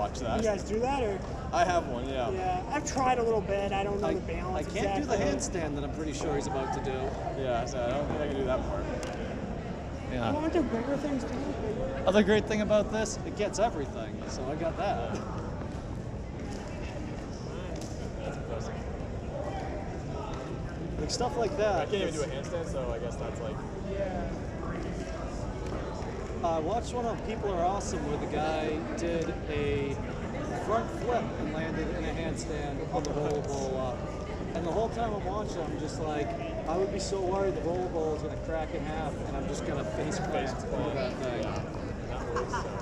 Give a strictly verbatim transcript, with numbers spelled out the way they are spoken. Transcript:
watch that. You guys do that, or? I have one, yeah. Yeah, I've tried a little bit. I don't know I, the balance. I can't exactly. do the handstand that I'm pretty sure he's about to do. Yeah, so I don't think I can do that part. Yeah. Well, aren't there bigger things to do? Other great thing about this, it gets everything. So I got that. That's impressive. Like stuff like I that. can't even do a handstand, so I guess that's like. I uh, watched one on People Are Awesome where the guy did a front flip and landed in a handstand on the rollerball up. And the whole time I'm watching, I'm just like, I would be so worried the rollerball is going to crack in half and I'm just going to face plant over that thing. Yeah, that was. Uh,